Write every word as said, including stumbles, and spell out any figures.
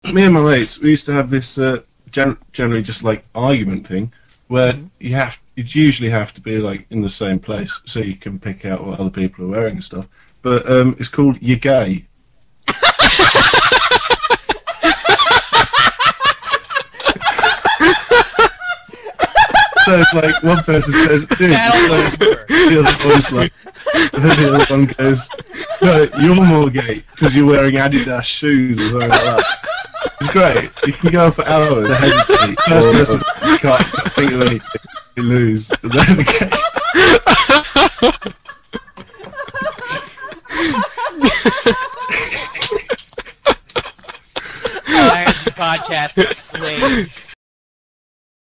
me and my mates, we used to have this uh, gen- generally just like argument thing where mm-hmm. you have you usually have to be like in the same place so you can pick out what other people are wearing and stuff. But um, it's called "You're Gay." So it's like one person says, "Dude," the other one's like, and then the other one goes, "No, you're more gay because you're wearing Adidas shoes or something like that." It's great. You can go for hours. Hesitate. First person can't think of anything. You lose. And then again. I heard the podcast is slaying.